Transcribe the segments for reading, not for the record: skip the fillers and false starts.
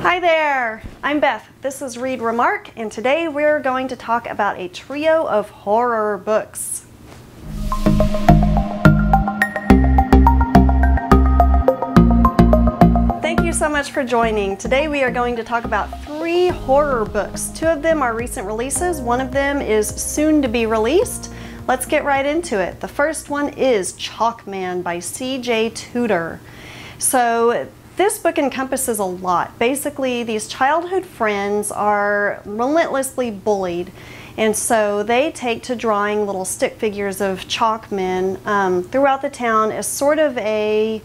Hi there, I'm Beth. This is Read Remark, and today we're going to talk about a trio of horror books. Thank you so much for joining. Today we are going to talk about 3 horror books. 2 of them are recent releases, one of them is soon to be released. Let's get right into it. The first one is Chalkman by C.J. Tudor. So this book encompasses a lot. Basically, these childhood friends are relentlessly bullied, and so they take to drawing little stick figures of chalkmen throughout the town as sort of a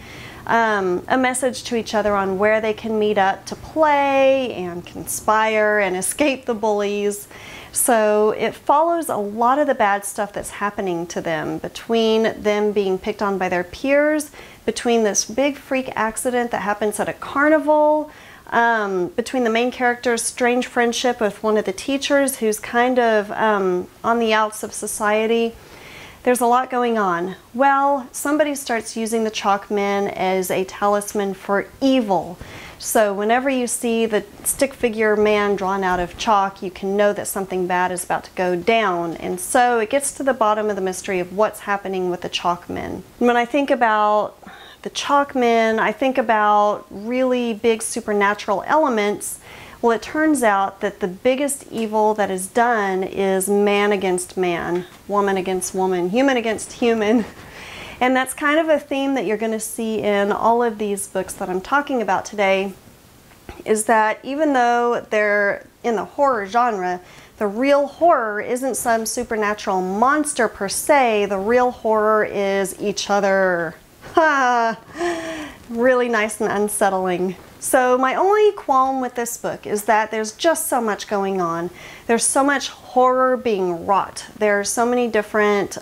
message to each other on where they can meet up to play and conspire and escape the bullies. So it follows a lot of the bad stuff that's happening to them, between them being picked on by their peers, between this big freak accident that happens at a carnival, between the main character's strange friendship with one of the teachers who's kind of on the outs of society. There's a lot going on. Well, somebody starts using the chalkmen as a talisman for evil. So whenever you see the stick figure man drawn out of chalk, you can know that something bad is about to go down. And so it gets to the bottom of the mystery of what's happening with the chalkmen. When I think about the chalkmen, I think about really big supernatural elements. Well, it turns out that the biggest evil that is done is man against man, woman against woman, human against human. And that's kind of a theme that you're going to see in all of these books that I'm talking about today, is that even though they're in the horror genre, the real horror isn't some supernatural monster per se. The real horror is each other. Ha! Really nice and unsettling. So my only qualm with this book is that there's just so much going on. There's so much horror being wrought. There are so many different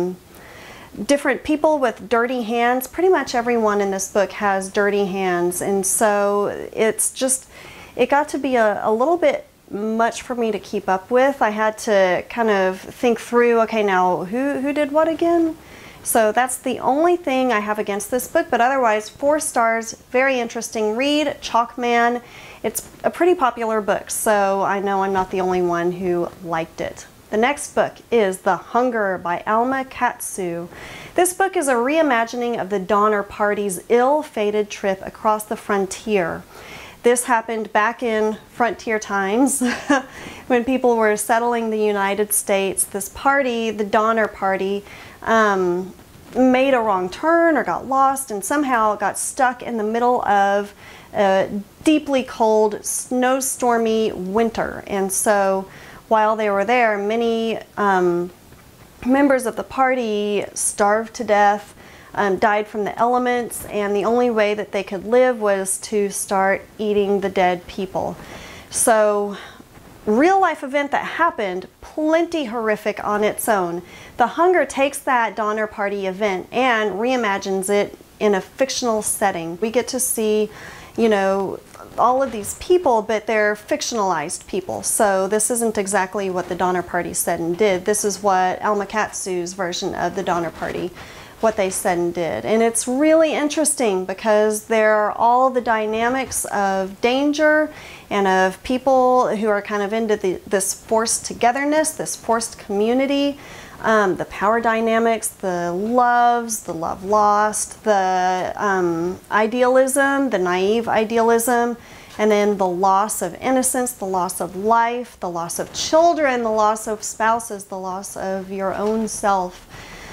people with dirty hands. Pretty much everyone in this book has dirty hands, and so it got to be a little bit much for me to keep up with. I had to kind of think through, okay, now who did what again? So that's the only thing I have against this book, but otherwise 4 stars, very interesting read. Chalkman, it's a pretty popular book, so I know I'm not the only one who liked it. The next book is The Hunger by Alma Katsu. This book is a reimagining of the Donner Party's ill-fated trip across the frontier. This happened back in frontier times when people were settling the United States. This party, the Donner Party, made a wrong turn or got lost and somehow got stuck in the middle of a deeply cold, snowstormy winter. And so while they were there, many members of the party starved to death, died from the elements, and the only way that they could live was to start eating the dead people. So, real life event that happened, plenty horrific on its own. The Hunger takes that Donner Party event and reimagines it in a fictional setting. We get to see, you know, all of these people, but they're fictionalized people. So this isn't exactly what the Donner Party said and did. This is what Alma Katsu's version of the Donner Party, what they said and did. And it's really interesting because there are all the dynamics of danger and of people who are kind of into this forced togetherness, this forced community, the power dynamics, the loves, the love lost, the idealism, the naive idealism, and then the loss of innocence, the loss of life, the loss of children, the loss of spouses, the loss of your own self.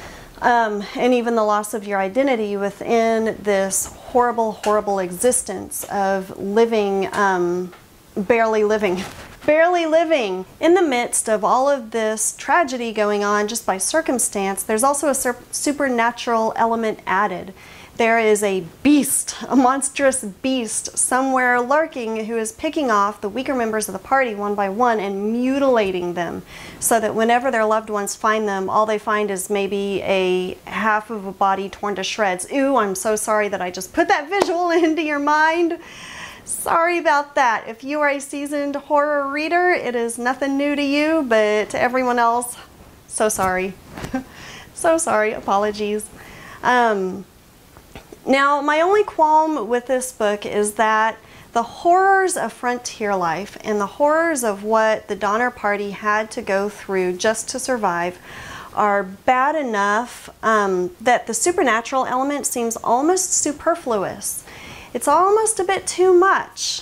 And even the loss of your identity within this horrible, horrible existence of living, barely living. Barely living. In the midst of all of this tragedy going on just by circumstance, there's also a supernatural element added. There is a beast, a monstrous beast somewhere lurking who is picking off the weaker members of the party one by one and mutilating them, so that whenever their loved ones find them, all they find is maybe a half of a body torn to shreds. Ooh, I'm so sorry that I just put that visual into your mind. Sorry about that. If you are a seasoned horror reader, it is nothing new to you, but to everyone else, so sorry. So sorry, apologies. Now, my only qualm with this book is that the horrors of frontier life and the horrors of what the Donner Party had to go through just to survive are bad enough that the supernatural element seems almost superfluous. It's almost a bit too much.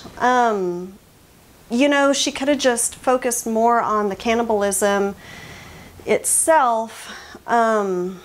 You know, she could have just focused more on the cannibalism itself, and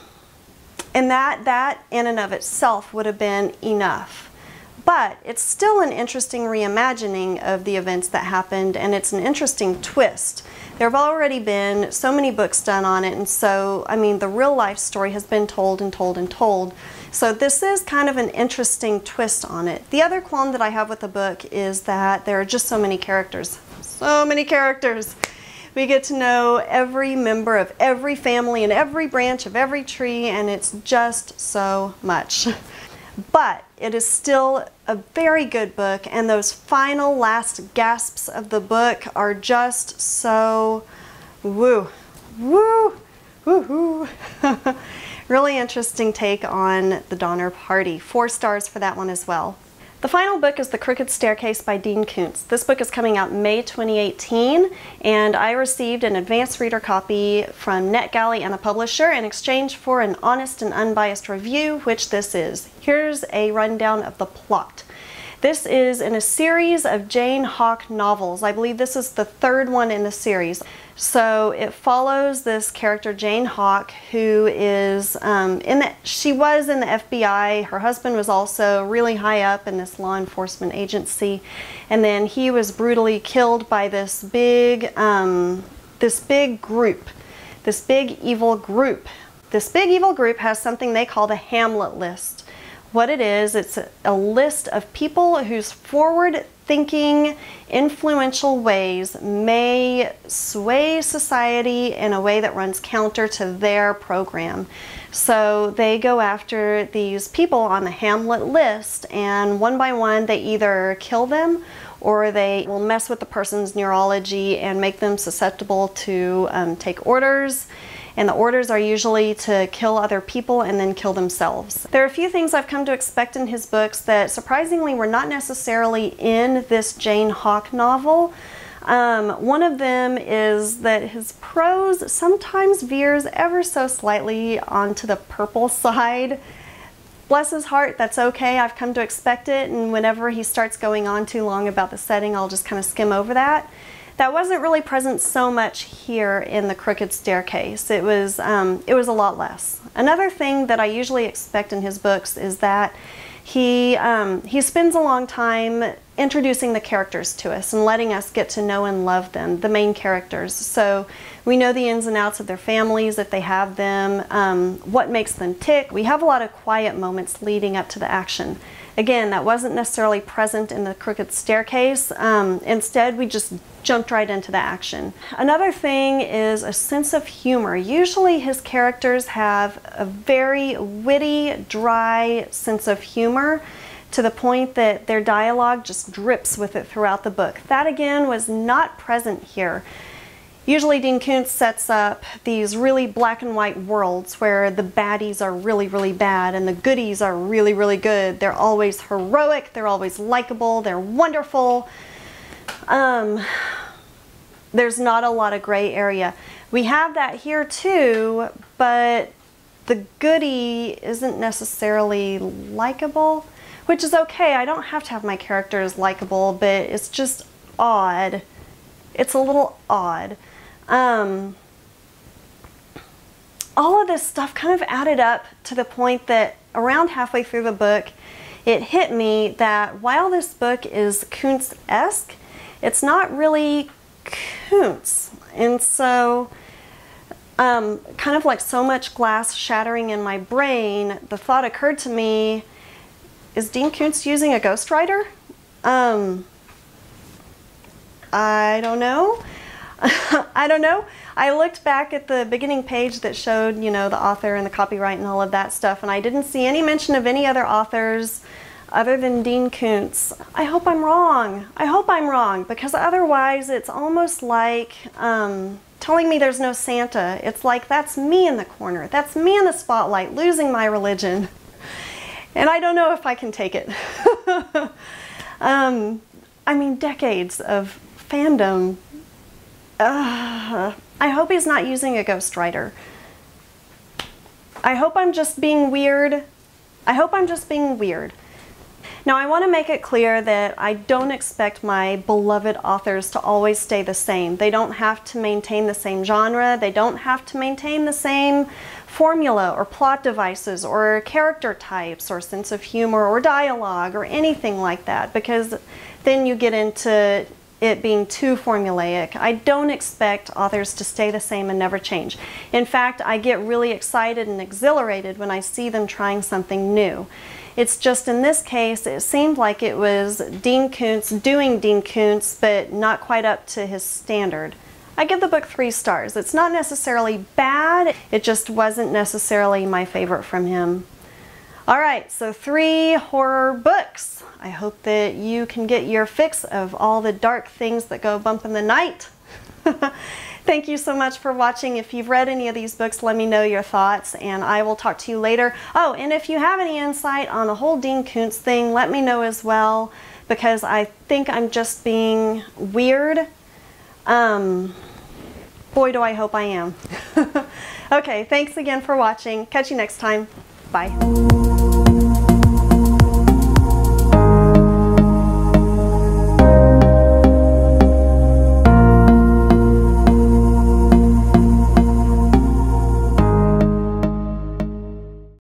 that in and of itself would have been enough. But it's still an interesting reimagining of the events that happened, and it's an interesting twist. There have already been so many books done on it, and so, I mean, the real life story has been told and told and told. So this is kind of an interesting twist on it. The other qualm that I have with the book is that there are just so many characters. So many characters. We get to know every member of every family and every branch of every tree, and it's just so much. But it is still a very good book, and those final last gasps of the book are just so woo, woo, woo-hoo. Really interesting take on the Donner Party. 4 stars for that one as well. The final book is The Crooked Staircase by Dean Koontz. This book is coming out May 2018, and I received an advanced reader copy from NetGalley and the publisher in exchange for an honest and unbiased review, which this is. Here's a rundown of the plot. This is in a series of Jane Hawk novels. I believe this is the 3rd one in the series. So it follows this character Jane Hawk, who is she was in the FBI. Her husband was also really high up in this law enforcement agency, and then he was brutally killed by this big group, this big evil group. This big evil group has something they call the Hamlet list. What it is, it's a list of people whose forward-thinking, influential ways may sway society in a way that runs counter to their program. So they go after these people on the Hamlet list, and one by one they either kill them or they will mess with the person's neurology and make them susceptible to take orders. And the orders are usually to kill other people and then kill themselves. There are a few things I've come to expect in his books that surprisingly were not necessarily in this Jane Hawk novel. One of them is that his prose sometimes veers ever so slightly onto the purple side. Bless his heart, that's okay. I've come to expect it, and whenever he starts going on too long about the setting, I'll just kind of skim over that. That wasn't really present so much here in The Crooked Staircase. It was a lot less. Another thing that I usually expect in his books is that he spends a long time introducing the characters to us and letting us get to know and love them, the main characters. So we know the ins and outs of their families, if they have them, what makes them tick. We have a lot of quiet moments leading up to the action. Again, that wasn't necessarily present in The Crooked Staircase. Instead, we just jumped right into the action. Another thing is a sense of humor. Usually his characters have a very witty, dry sense of humor to the point that their dialogue just drips with it throughout the book. That again was not present here. Usually Dean Koontz sets up these really black and white worlds where the baddies are really, really bad and the goodies are really, really good. They're always heroic, they're always likable, they're wonderful. There's not a lot of gray area. We have that here too, but the goodie isn't necessarily likable, which is okay. I don't have to have my characters likable, but it's just odd. It's a little odd. All of this stuff kind of added up to the point that around halfway through the book, it hit me that while this book is Koontz-esque, it's not really Koontz. And so, kind of like so much glass shattering in my brain, the thought occurred to me, is Dean Koontz using a ghostwriter? I don't know. I don't know. I looked back at the beginning page that showed, you know, the author and the copyright and all of that stuff, and I didn't see any mention of any other authors other than Dean Koontz. I hope I'm wrong. I hope I'm wrong, because otherwise it's almost like telling me there's no Santa. It's like, that's me in the corner. That's me in the spotlight, losing my religion. And I don't know if I can take it. I mean, decades of fandom. I hope he's not using a ghostwriter. I hope I'm just being weird. I hope I'm just being weird. Now, I want to make it clear that I don't expect my beloved authors to always stay the same. They don't have to maintain the same genre. They don't have to maintain the same formula or plot devices or character types or sense of humor or dialogue or anything like that, because then you get into it being too formulaic. I don't expect authors to stay the same and never change. In fact, I get really excited and exhilarated when I see them trying something new. It's just in this case, it seemed like it was Dean Koontz doing Dean Koontz, but not quite up to his standard. I give the book 3 stars. It's not necessarily bad, it just wasn't necessarily my favorite from him. Alright, so 3 horror books. I hope that you can get your fix of all the dark things that go bump in the night. Thank you so much for watching. If you've read any of these books, let me know your thoughts, and I will talk to you later. Oh, and if you have any insight on the whole Dean Koontz thing, let me know as well, because I think I'm just being weird. Boy, do I hope I am. Okay, thanks again for watching. Catch you next time. Bye.